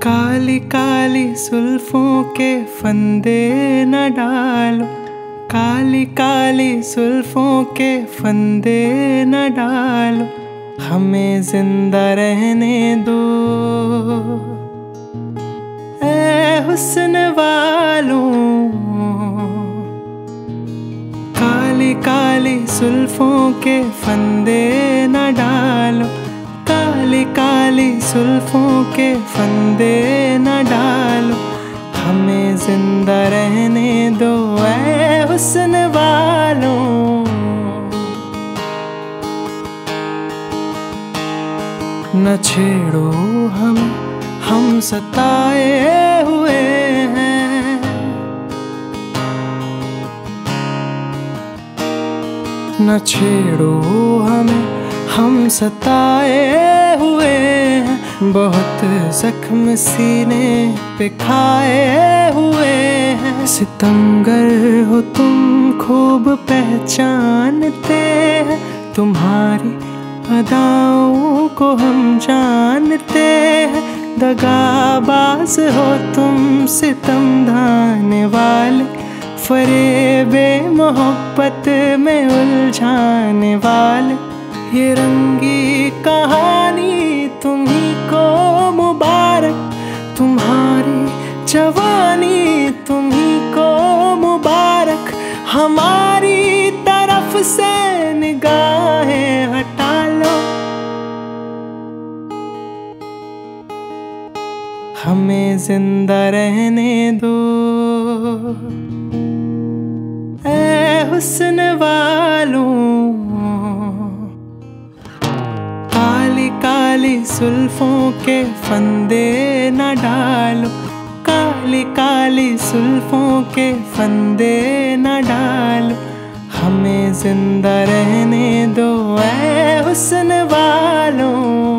काली काली सुल्फों के फंदे न डालो, काली काली सुल्फों के फंदे न डालो, हमें जिंदा रहने दो ऐ हुस्न वालों। काली काली सुल्फों के फंदे न डालो, काली काली सुल्फों के फंदे न डालो, हमें जिंदा रहने दो ऐ हुस्न वालों। न छेड़ो हम सताए हुए हैं, न छेड़ो हम सताए हुए हैं, बहुत जख्म सीने पे खाए हुए हैं। सितमगर हो तुम खूब पहचानते हैं, तुम्हारी अदाओं को हम जानते हैं। दगाबाज हो तुम सितम ढाने वाले, फरेबे मोहब्बत में उलझाने वाले। ये रंगी कहानी तुम्ही को मुबारक, तुम्हारी जवानी तुम्ही को मुबारक। हमारी तरफ से निगाहें हटा लो, हमें जिंदा रहने दो ऐ हुस्न वालों। काली काली सुल्फों के फंदे न डालो, काली काली सुल्फों के फंदे न डालो, हमें जिंदा रहने दो ऐ हुस्न वालों।